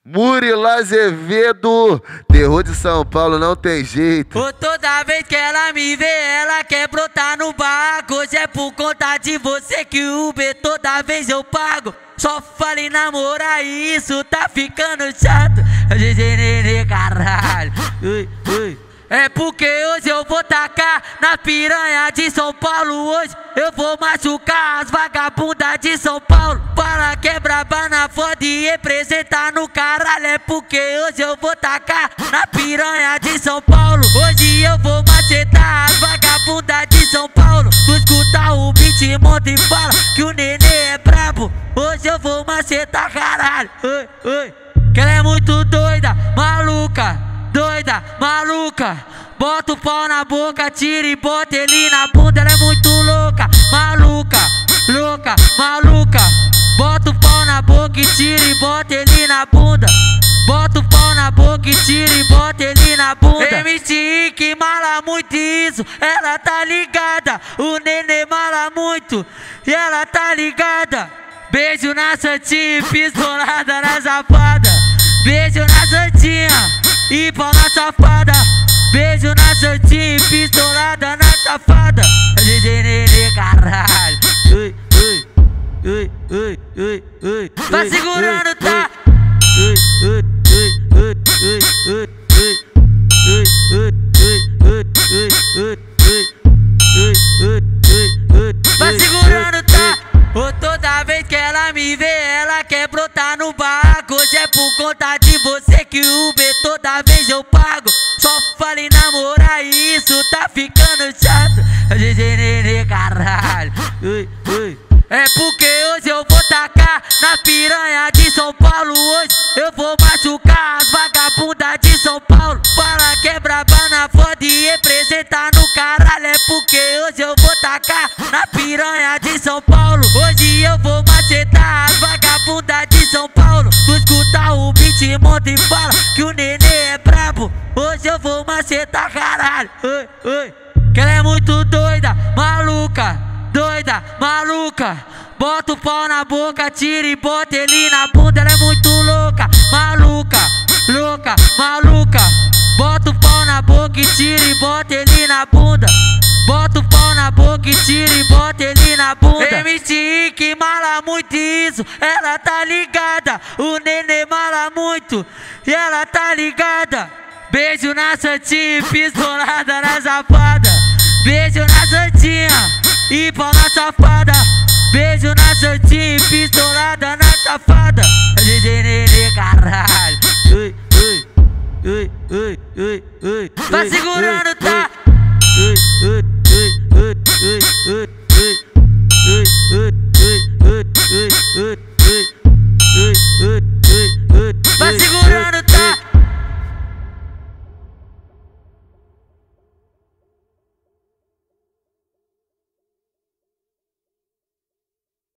Murilo Azevedo, terror de São Paulo não tem jeito. Toda vez que ela me vê, ela quer brotar no barco. Hoje é por conta de você que o Uber toda vez eu pago. Só falei namorar e isso tá ficando chato. Caralho. É porque hoje eu vou tacar na piranha de São Paulo. Hoje eu vou machucar as vagabundas de São Paulo. Para quebrar na foda e representar no caralho. É porque hoje eu vou tacar na piranha de São Paulo. Hoje eu vou macetar as vagabundas de São Paulo. Tu escuta o beat, monta e fala que o nenê é brabo. Hoje eu vou macetar, caralho. Que ela é muito doida, maluca. Doida, maluca, bota o pau na boca, tira e bota ele na bunda. Ela é muito louca, maluca, louca, maluca. Bota o pau na boca e tira e bota ele na bunda. Bota o pau na boca e tira e bota ele na bunda. MC que mala muito isso, ela tá ligada. O nenê mala muito e ela tá ligada. Beijo na santinha, pistolada na safada. Beijo na santinha e pau na safada. Beijo na santinha e pistolada na safada. Caralho. Vai segurando, tá? Vai segurando, tá? Toda vez que ela me vê, ela quer brotar no barco. Hoje é por conta de você que o Uber toda vez eu pago. Só falei namorar e isso tá ficando chato. Caralho. É porque hoje eu vou tacar na piranha de São Paulo. Hoje eu vou machucar as vagabundas de São Paulo. Para quebrar na foda e representar no caralho. É porque hoje eu vou tacar na piranha de São Paulo. Hoje eu vou macetar as vagabundas de São Paulo. Tu escuta o beat, monta e fala que o nenê é brabo. Hoje eu vou macetar, caralho. Que ela é muito doida, maluca. Doida, maluca, bota o pau na boca, tira e bota ele na bunda. Ela é muito louca, maluca, louca, maluca. Bota o pau na boca e tira e bota ele na bunda. Bota o pau na boca e tira e bota ele na bunda. MC que mala muito isso, ela tá ligada. O nenê mala muito e ela tá ligada. Beijo na santinha, pistolada na safada. Beijo na santinha e pau na safada. Beijo na santinha e pistolada na safada. Caralho. Vai segurando, tá?